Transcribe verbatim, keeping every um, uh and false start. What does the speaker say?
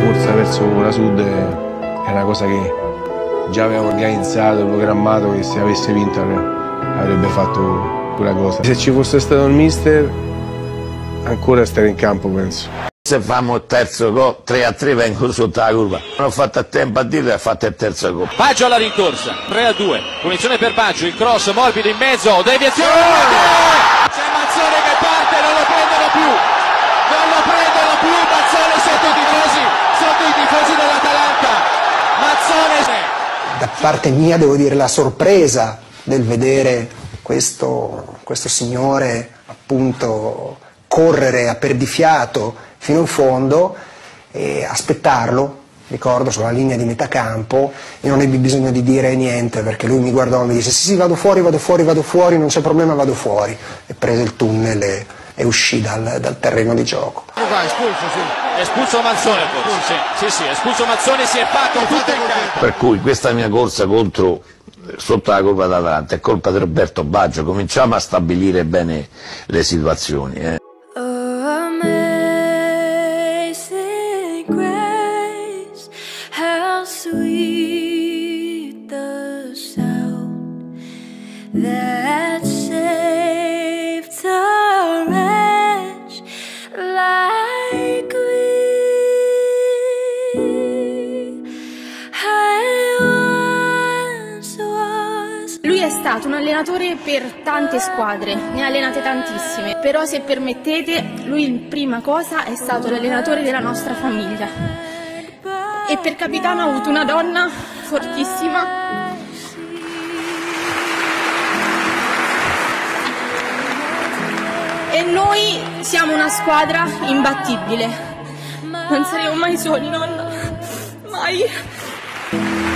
corsa verso la Sud è una cosa che già avevamo organizzato, programmato, che se avesse vinto avrebbe fatto quella cosa. Se ci fosse stato il mister, ancora stare in campo, penso. Se famo il terzo gol, tre a tre vengo sotto la curva. Non ho fatto a tempo a dirlo e ha fatto il terzo gol. Baggio alla rincorsa, tre a due. Punizione per Baggio, il cross morbido in mezzo, deviazione. C'è Mazzone che parte, non lo prendono più. Non lo prendono più, Mazzone sotto i tifosi, sotto i tifosi dell'Atalanta. Mazzone. Da parte mia devo dire la sorpresa del vedere questo, questo signore appunto correre a perdifiato fino in fondo e aspettarlo, ricordo, sulla linea di metà campo, e non ebbi bisogno di dire niente perché lui mi guardò e mi disse sì sì vado fuori, vado fuori, vado fuori, non c'è problema, vado fuori, e prese il tunnel e, e uscì dal, dal terreno di gioco. Qua, espulso, sì. Espulso Mazzone forse, sì, sì, sì, espulso Mazzone, si è fatto tutto il campo. Per cui questa mia corsa contro sotto la curva d'Atalanta è colpa di Roberto Baggio, cominciamo a stabilire bene le situazioni. Eh. That saved a wretch like me. I once was. Lui è stato un allenatore per tante squadre, ne ha allenate tantissime, però se permettete, lui in prima cosa è stato l'allenatore della nostra famiglia. E per capitano ha avuto una donna fortissima. E noi siamo una squadra imbattibile. Non saremo mai soli, nonna. Mai.